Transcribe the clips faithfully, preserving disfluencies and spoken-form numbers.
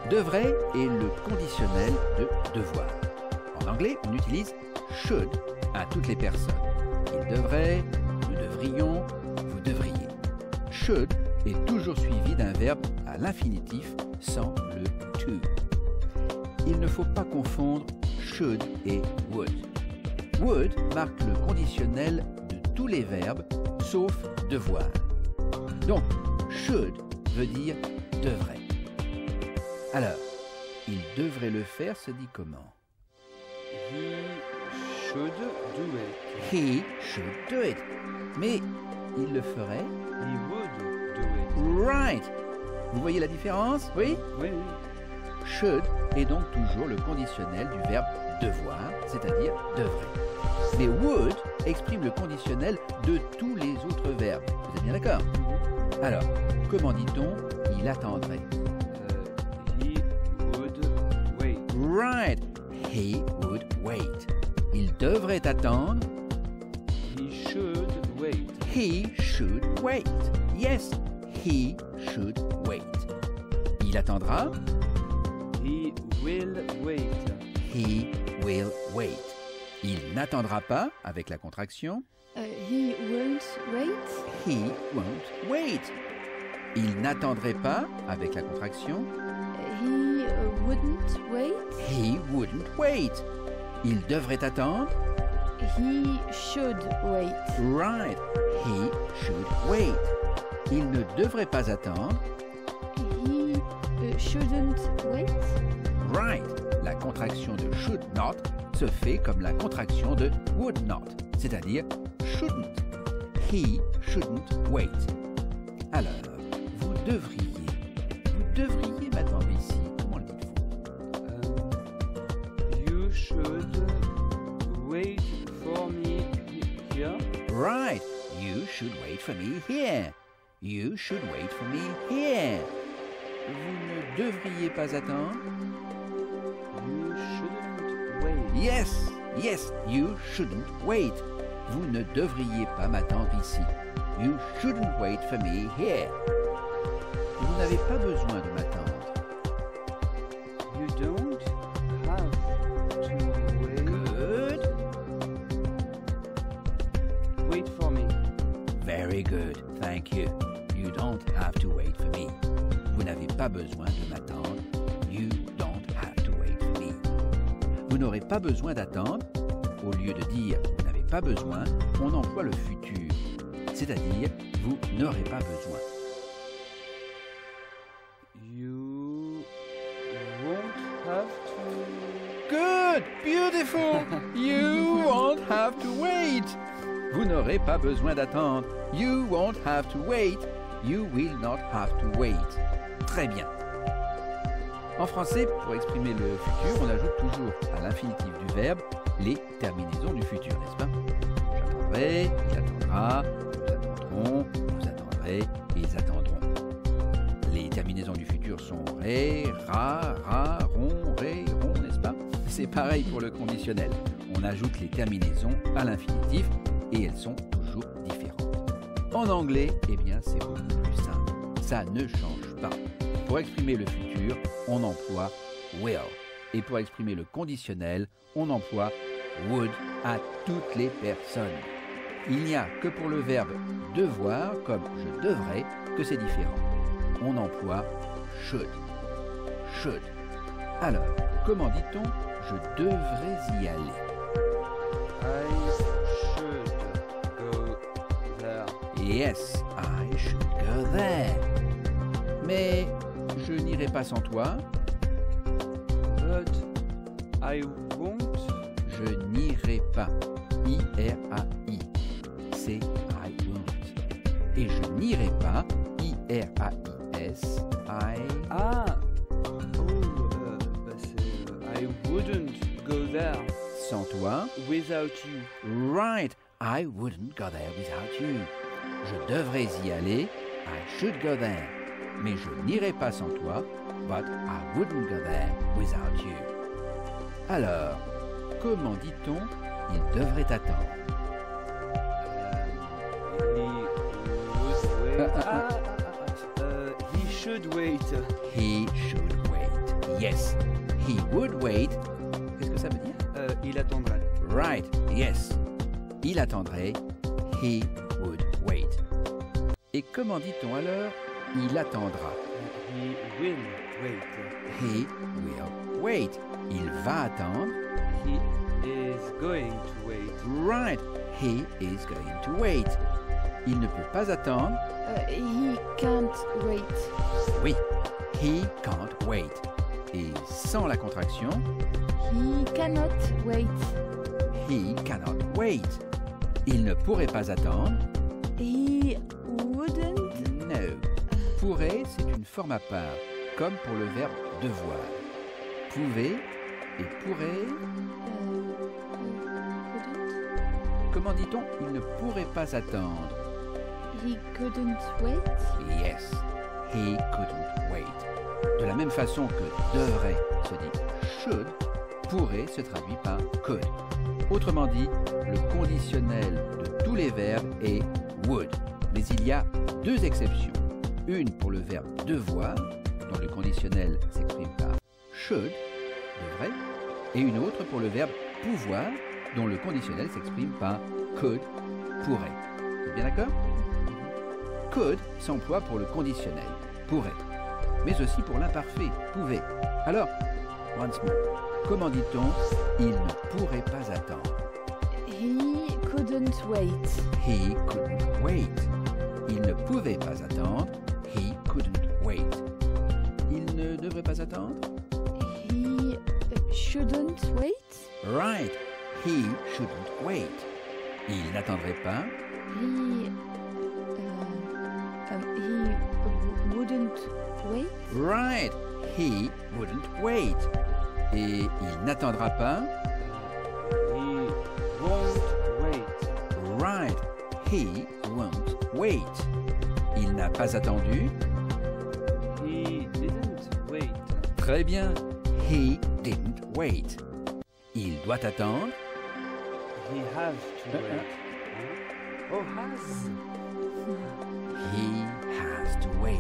Devrait est le conditionnel de devoir. En anglais, on utilise should à toutes les personnes. Il devrait, nous devrions, vous devriez. Should est toujours suivi d'un verbe à l'infinitif sans le to. Il ne faut pas confondre should et would. Would marque le conditionnel de tous les verbes sauf devoir. Donc, should veut dire devrait. Alors, il devrait le faire se dit comment? He should do it. He should do it. Mais il le ferait? He would do it. Right. Vous voyez la différence? Oui? Oui, oui. Should est donc toujours le conditionnel du verbe devoir, c'est-à-dire devrait. Mais would exprime le conditionnel de tous les autres verbes. Vous êtes bien d'accord? Alors, comment dit-on il attendrait? Uh, he would wait. Right. He would wait. Il devrait attendre. He should wait. He should wait. Yes, he should wait. Il attendra. He will wait. He will wait. Il n'attendra pas avec la contraction. Uh, he won't wait. He won't wait. Il n'attendrait pas avec la contraction. Uh, he uh, wouldn't wait. He wouldn't wait. Il devrait attendre. He should wait. Right. He should wait. Il ne devrait pas attendre. He uh, shouldn't wait. Right. La contraction de should not se fait comme la contraction de would not, c'est-à-dire shouldn't. He shouldn't wait. Alors, vous devriez, vous devriez m'attendre ici. Comment le dites-vous? Um, you should wait for me here. Right. You should wait for me here. You should wait for me here. Vous ne devriez pas attendre. You shouldn't wait. Yes, yes, you shouldn't wait. Vous ne devriez pas m'attendre ici. You shouldn't wait for me here. Vous n'avez pas besoin de m'attendre. You don't have to wait. Good. Wait for me. Very good. Thank you. You don't have to wait for me. Vous n'avez pas besoin de m'attendre. You don't have to wait for me. Vous n'aurez pas besoin d'attendre. Au lieu de dire vous n'avez pas besoin, on emploie le futur. C'est-à-dire vous n'aurez pas besoin. You won't have to. Good! Beautiful! You won't have to wait! Vous n'aurez pas besoin d'attendre. You won't have to wait. You will not have to wait. Très bien. En français, pour exprimer le futur, on ajoute toujours à l'infinitif du verbe les terminaisons du futur, n'est-ce pas? J'attendrai, il attendra, nous attendrons, vous attendrez, ils attendront. Les terminaisons du futur sont ré, ra, ra, ron, ré, ron, n'est-ce pas? C'est pareil pour le conditionnel. On ajoute les terminaisons à l'infinitif et elles sont toujours différentes. En anglais, eh bien, c'est beaucoup plus simple. Ça ne change pas. Pour exprimer le futur, on emploie will. Et pour exprimer le conditionnel, on emploie would à toutes les personnes. Il n'y a que pour le verbe devoir, comme je devrais, que c'est différent. On emploie should. Should. Alors, comment dit-on je devrais y aller? I should go there. Yes, I should go there. Mais je n'irai pas sans toi. But I won't. Je n'irai pas. I R A I. C'est I won't. Et je n'irai pas. I R A I S. I. Ah. Oh, euh, bah c'est. euh, I wouldn't go there Sans toi. without you. Right. I wouldn't go there without you. Je devrais y aller. I should go there. Mais je n'irai pas sans toi. But I wouldn't go there without you. Alors, comment dit-on il devrait attendre? Uh, he would wait. Ah, ah, ah, ah, ah, ah, uh, he should wait. He should wait. Yes. He would wait. Qu'est-ce que ça veut dire? Euh, il attendrait. Right. Yes. Il attendrait. He would wait. Et comment dit-on alors il attendra? He will wait. He will wait. Il va attendre. He is going to wait. Right. He is going to wait. Il ne peut pas attendre. Uh, he can't wait. Oui. He can't wait. Et sans la contraction, He cannot wait. he cannot wait. Il ne pourrait pas attendre. He wouldn't. No. Pourrait, c'est une forme à part, comme pour le verbe devoir. Pouvait et pourrait. Uh, couldn't. Comment dit-on? Il ne pourrait pas attendre. He couldn't wait. Yes, he couldn't wait. De la même façon que devrait se dit should, pourrait se traduit par could. Autrement dit, le conditionnel de tous les verbes est would. Mais il y a deux exceptions. Une pour le verbe devoir, dont le conditionnel s'exprime par should, devrait, et une autre pour le verbe pouvoir, dont le conditionnel s'exprime par could, pourrait. Vous êtes bien d'accord? Could s'emploie pour le conditionnel, pourrait, mais aussi pour l'imparfait, pouvait. Alors, once more, comment dit-on il ne pourrait pas attendre? He couldn't wait. He couldn't wait. Il ne pouvait pas attendre. He couldn't wait. Il ne devrait pas attendre. He uh, shouldn't wait. Right. He shouldn't wait. Il n'attendrait pas. He uh, um, he w- wouldn't wait. Right. He wouldn't wait. Et il n'attendra pas. He won't wait. Right. He won't wait. Il n'a pas attendu. He didn't wait. Très bien. He didn't wait. Il doit attendre. He has to wait. Oh, has. He has to wait.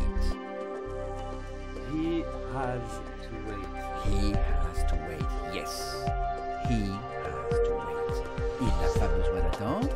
He has to wait. He has to wait. Yes. He has to wait. Il n'a pas besoin d'attendre.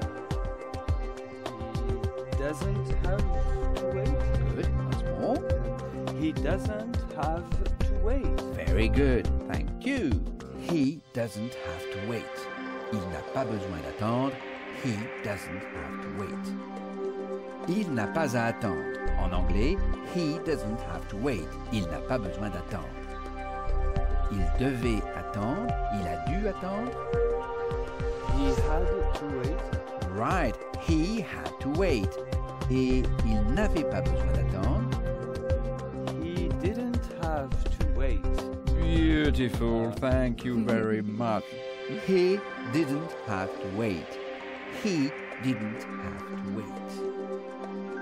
He doesn't have to wait. Good. Once more. He doesn't have to wait. Very good. Thank you. He doesn't have to wait. Il n'a pas besoin d'attendre. He doesn't have to wait. Il n'a pas à attendre. En anglais, he doesn't have to wait. Il n'a pas besoin d'attendre. Il devait attendre. Il a dû attendre. He had to wait. Right. He had to wait. Et il n'avait pas besoin d'attendre. He didn't have to wait. Beautiful. Thank you very much. He didn't have to wait. He didn't have to wait.